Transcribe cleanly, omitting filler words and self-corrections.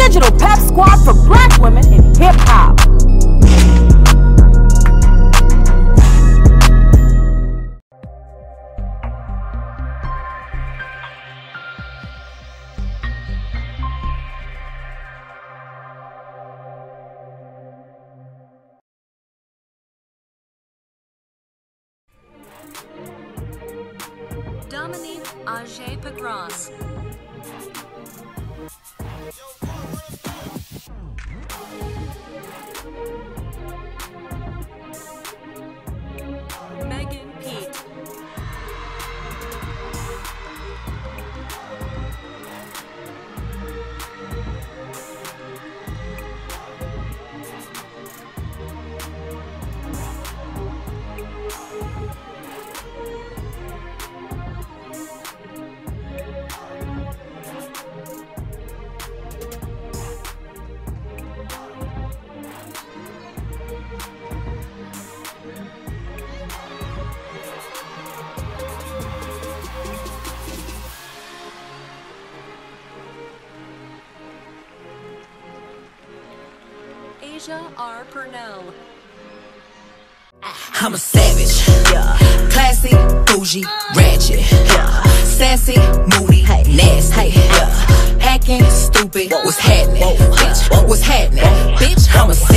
digital pep squad for black women in hip-hop. Dominique Ager-Pagras. Megan Pete. Asia R. Purnell. I'm a savage, yeah. Classy, bougie, ratchet, yeah. Sassy, moody, nasty, yeah. Acting stupid, what's happening? Bitch, what's happening? Bitch, I'm a